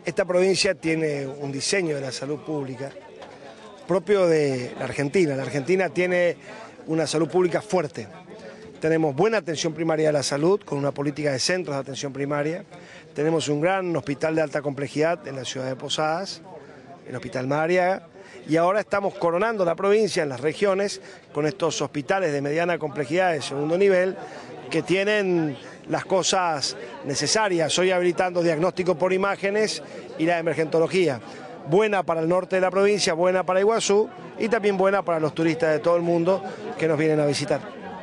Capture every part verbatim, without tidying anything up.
Esta provincia tiene un diseño de la salud pública propio de la Argentina. La Argentina tiene una salud pública fuerte. Tenemos buena atención primaria de la salud, con una política de centros de atención primaria. Tenemos un gran hospital de alta complejidad en la ciudad de Posadas, el Hospital Madariaga, y ahora estamos coronando la provincia en las regiones con estos hospitales de mediana complejidad de segundo nivel que tienen las cosas necesarias, hoy habilitando diagnóstico por imágenes y la emergentología. Buena para el norte de la provincia, buena para Iguazú y también buena para los turistas de todo el mundo que nos vienen a visitar.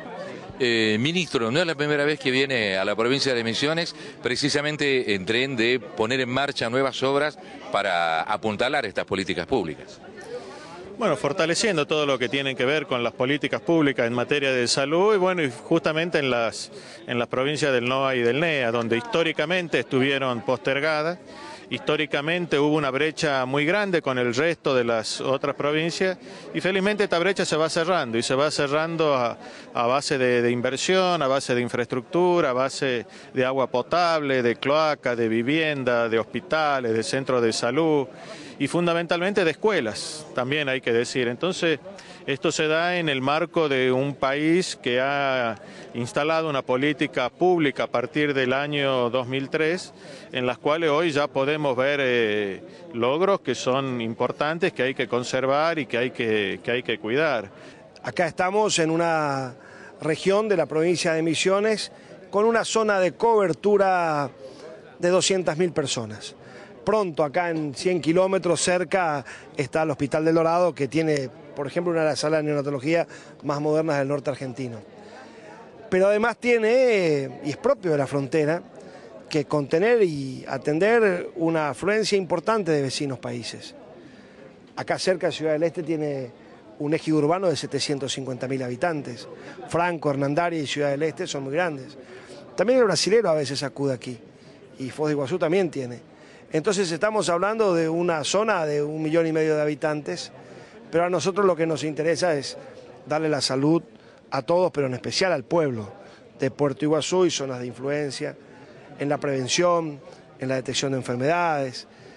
Eh, ministro, no es la primera vez que viene a la provincia de Misiones, precisamente en tren de poner en marcha nuevas obras para apuntalar estas políticas públicas. Bueno, fortaleciendo todo lo que tiene que ver con las políticas públicas en materia de salud y bueno, y justamente en las, en las provincias del N O A y del N E A, donde históricamente estuvieron postergadas. Históricamente hubo una brecha muy grande con el resto de las otras provincias y felizmente esta brecha se va cerrando y se va cerrando a, a base de, de inversión, a base de infraestructura, a base de agua potable, de cloaca, de vivienda, de hospitales, de centros de salud y fundamentalmente de escuelas, también hay que decir. Entonces, esto se da en el marco de un país que ha instalado una política pública a partir del año dos mil tres, en las cuales hoy ya podemos ver eh, logros que son importantes, que hay que conservar y que hay que, que hay que cuidar. Acá estamos en una región de la provincia de Misiones con una zona de cobertura de doscientas mil personas. Pronto, acá en cien kilómetros cerca, está el Hospital del Dorado, que tiene, por ejemplo, una de las salas de neonatología más modernas del norte argentino. Pero además tiene, y es propio de la frontera, que contener y atender una afluencia importante de vecinos países. Acá cerca, Ciudad del Este tiene un eje urbano de setecientos cincuenta mil habitantes. Franco, Hernandaria y Ciudad del Este son muy grandes. También el brasilero a veces acude aquí, y Foz de Iguazú también tiene. Entonces estamos hablando de una zona de un millón y medio de habitantes, pero a nosotros lo que nos interesa es darle la salud a todos, pero en especial al pueblo de Puerto Iguazú y zonas de influencia, en la prevención, en la detección de enfermedades,